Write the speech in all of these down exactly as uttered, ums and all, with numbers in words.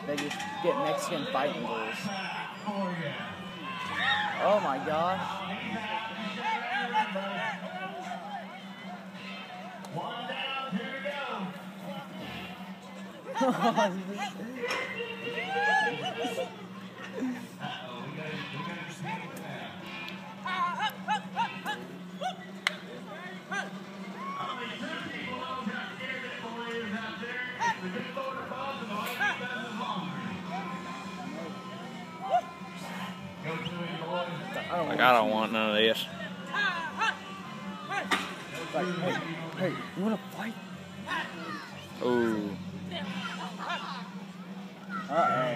They just get Mexican fighting bulls. Oh my gosh. Like, I don't want none of this. Like, hey, hey, you wanna fight? Ooh. Uh-oh.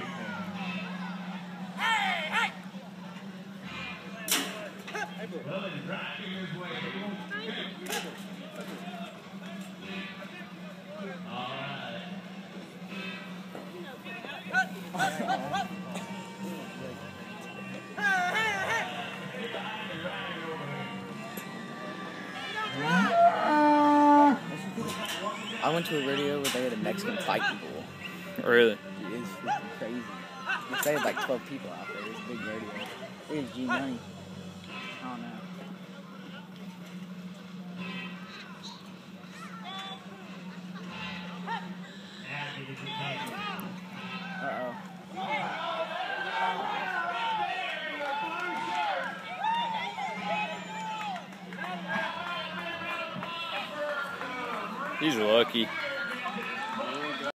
I went to a rodeo where they had a Mexican fighting bull. Really? Dude, it's freaking crazy. They had like twelve people out there. It was a big rodeo. It was G Money. I don't know. Uh-oh. He's lucky.